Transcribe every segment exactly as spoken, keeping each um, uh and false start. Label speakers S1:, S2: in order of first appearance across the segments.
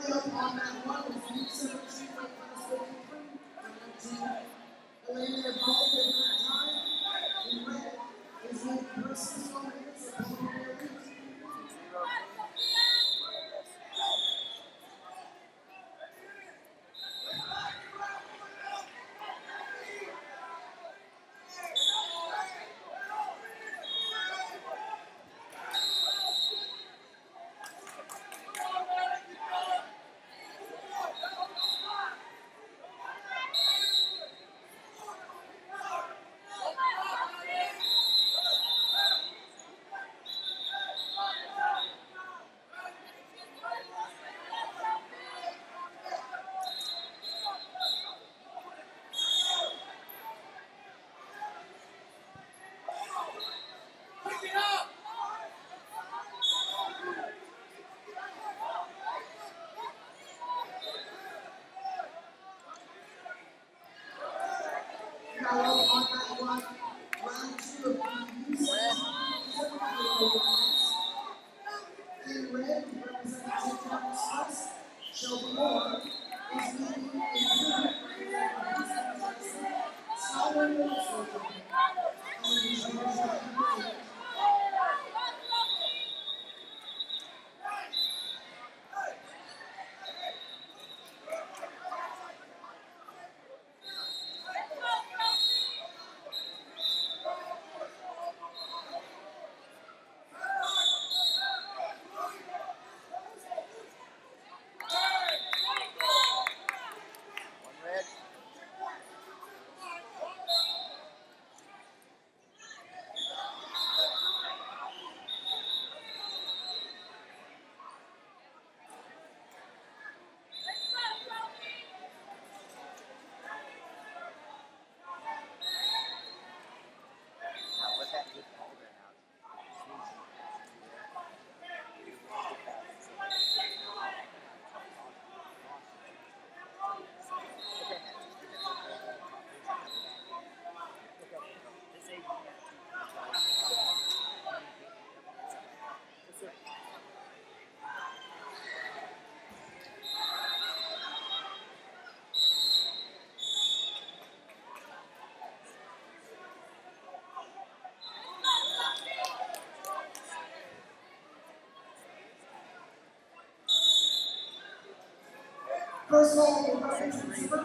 S1: First of all, we're going to see the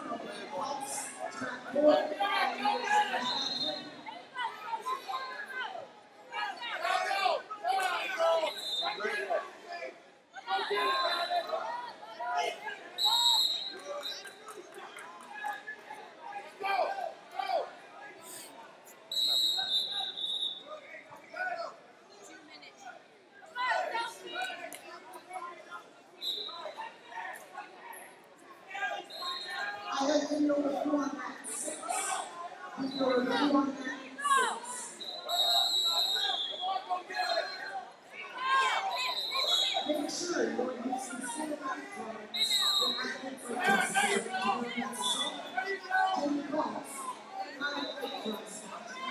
S1: I had to know the floor on that six. If you're the floor on that six. Make sure you're using cinematic products when athletes are necessary to learn that song. Take calls. Not a quick cross.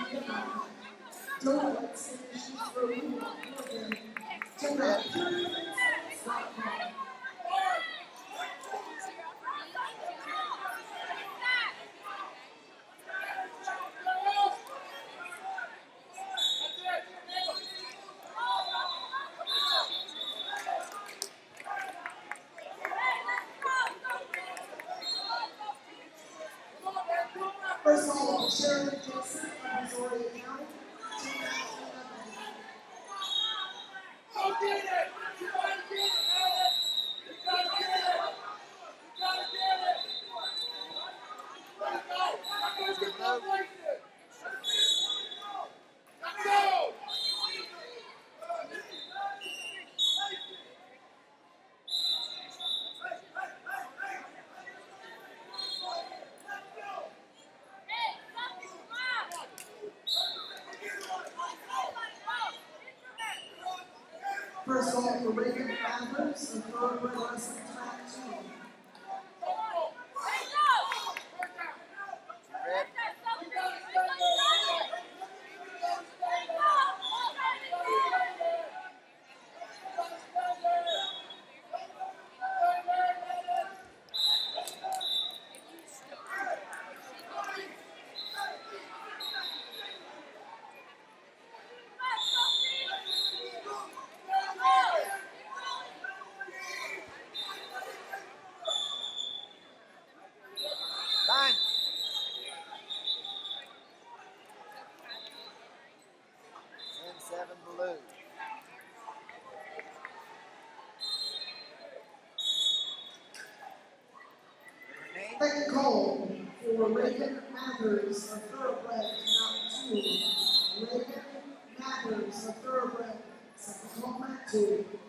S1: Don't let finishes for you. Check out pure dot com. First of all, Sheridan Joseph of Missouri County.
S2: Go get it! You gotta get it, Alex! You gotta get it! You gotta get it! Let's go! Let's go! Let's go!
S1: First of all, for Reagan Fanders, the third red wrestling track team. Second call for Reagan Mathers of Thoroughbred to Mount two. Reagan Mathers of Thoroughbred. Second call, Mount two.